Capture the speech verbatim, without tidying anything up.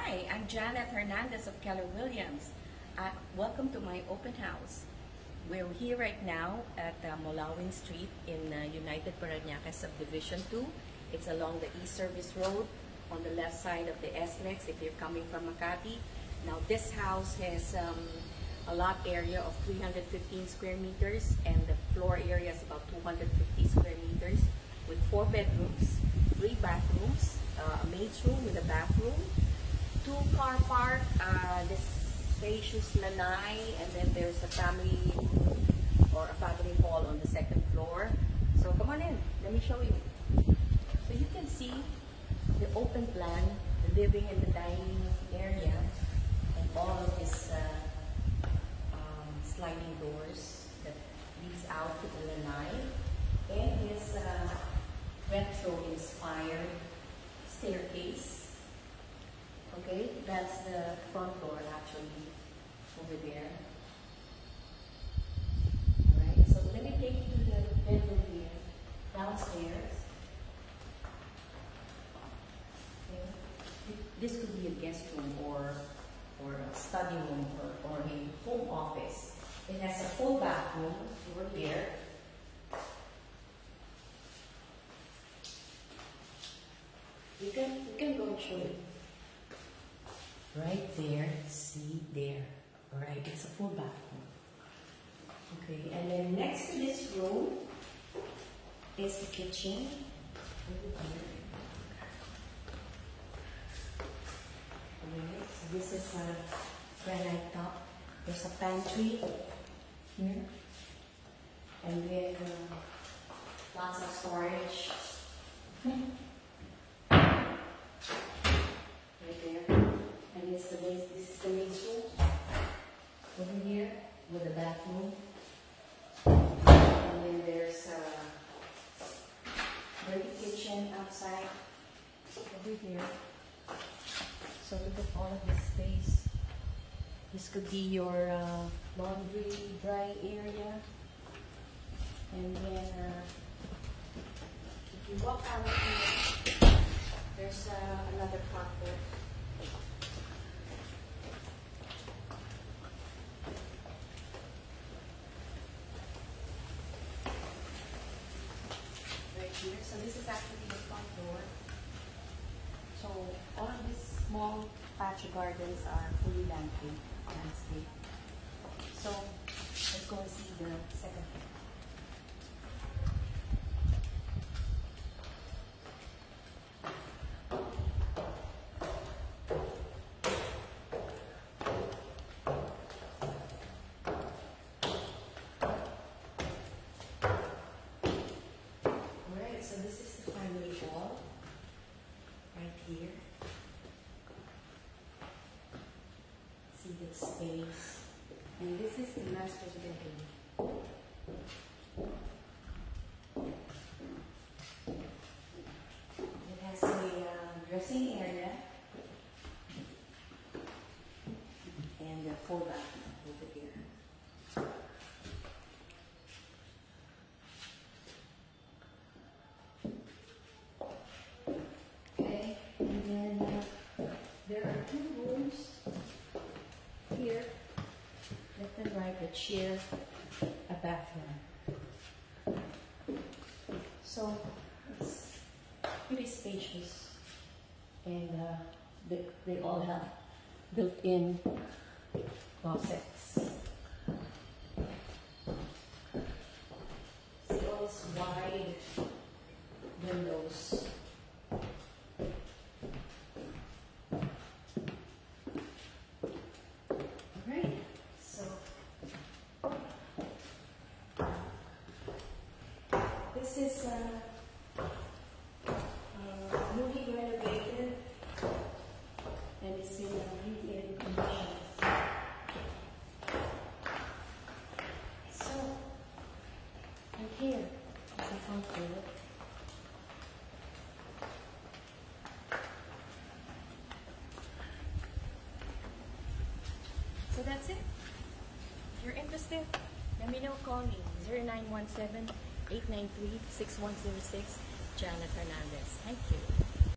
Hi, I'm Janet Hernandez of Keller Williams. Uh, welcome to my open house. We're here right now at uh, Magallanes Street in uh, United Paranaque Subdivision two. It's along the East Service Road on the left side of the S L E X if you're coming from Makati. Now this house has um, a lot area of three hundred fifteen square meters and the floor area is about two hundred fifty square meters with four bedrooms, three bathrooms, uh, a maid's room with a bathroom, two car park, uh, this spacious lanai, and then there's a family or a family hall on the second floor. So come on in, let me show you. So you can see the open plan, the living and the dining area, and all of these uh, um, sliding doors that leads out to the lanai, and this uh, retro-inspired staircase. Okay, that's the front door actually over there. Alright, so let me take you to the bedroom here, downstairs. Okay. This could be a guest room or or a study room or, or a home office. It has a full bathroom over here. You can you can go and show it. Right there, see there. Alright, it's a full bathroom. Okay, and then next to this room is the kitchen. Alright, so this is a granite top. There's a pantry here. And then uh, lots of storage. Right there. And this is the main, this is the main room over here with the bathroom. And then there's a dirty kitchen outside over here. So look at all of this space. This could be your uh, laundry dry area. And then uh, if you walk out of here, there's uh, another carport. Here. So this is actually the front door. So all of these small patch gardens are fully landscaped. landscape. So let's go and see the second floor. So this is the family hall, right here. See that space. And this is the master's bedroom. It has a uh, dressing area and a full bathroom over here. There are two rooms here, left and right, that share a bathroom. So it's pretty spacious, and uh, they, they all have built-in closets. See all these wide windows. This is uh, uh, newly renovated and it's in a really good condition. So, and here is the front door. So that's it. If you're interested, let me know. Call me zero nine one seven, eight nine three, six one zero six, Janet Hernandez. Thank you.